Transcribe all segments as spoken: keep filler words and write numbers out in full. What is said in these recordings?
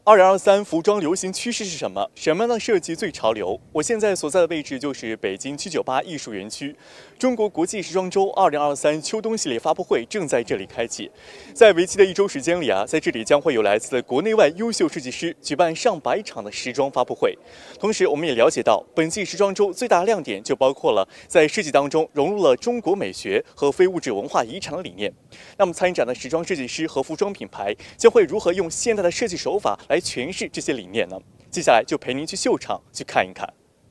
二零二三服装流行趋势是什么？什么样的设计最潮流？我现在所在的位置就是北京七九八艺术园区，中国国际时装周二零二三秋冬系列发布会正在这里开启。在为期的一周时间里啊，在这里将会有来自国内外优秀设计师举办上百场的时装发布会。同时，我们也了解到，本季时装周最大亮点就包括了在设计当中融入了中国美学和非物质文化遗产的理念。那么，参展的时装设计师和服装品牌将会如何用现代的设计手法来诠释这些理念呢？接下来就陪您去秀场去看一看。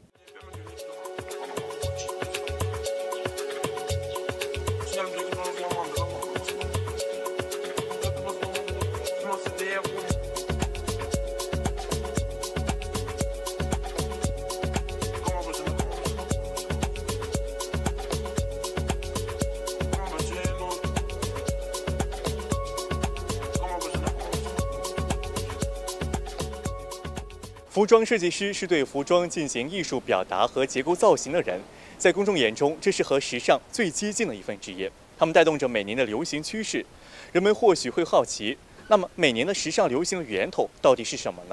服装设计师是对服装进行艺术表达和结构造型的人，在公众眼中，这是和时尚最接近的一份职业。他们带动着每年的流行趋势，人们或许会好奇，那么每年的时尚流行的源头到底是什么呢？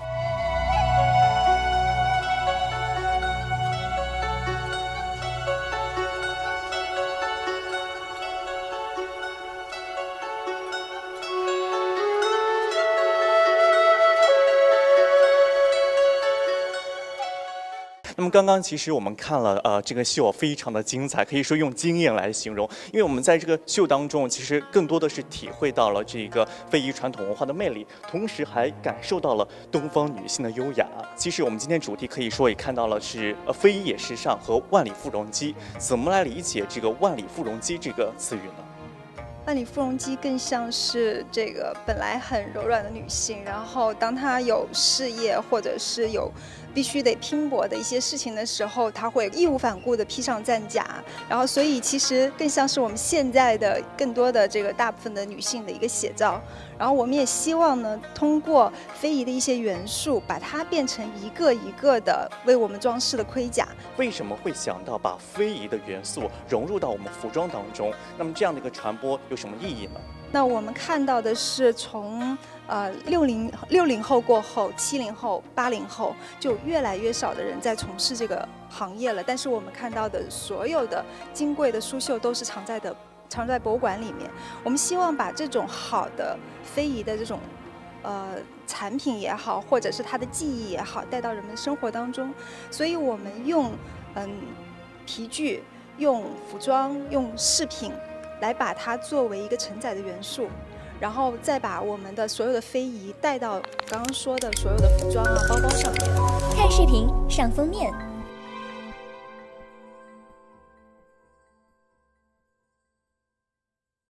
那么刚刚其实我们看了呃这个秀非常的精彩，可以说用惊艳来形容。因为我们在这个秀当中，其实更多的是体会到了这个非遗传统文化的魅力，同时还感受到了东方女性的优雅。其实我们今天主题可以说也看到了是呃非遗也时尚和万里赴戎机。怎么来理解这个万里赴戎机这个词语呢？ 万里赴戎机更像是这个本来很柔软的女性，然后当她有事业或者是有必须得拼搏的一些事情的时候，她会义无反顾地披上战甲，然后所以其实更像是我们现在的更多的这个大部分的女性的一个写照。然后我们也希望呢，通过非遗的一些元素，把它变成一个一个的为我们装饰的盔甲。 为什么会想到把非遗的元素融入到我们服装当中？那么这样的一个传播有什么意义呢？ 那我们看到的是从呃六零六零后过后，七零后、八零后就越来越少的人在从事这个行业了。但是我们看到的所有的金贵的苏绣都是藏在的藏在博物馆里面。我们希望把这种好的非遗的这种呃产品也好，或者是它的技艺也好，带到人们生活当中。所以我们用嗯皮具、用服装、用饰品，来把它作为一个承载的元素，然后再把我们的所有的非遗带到刚刚说的所有的服装啊、包包上面。 看视频上封面。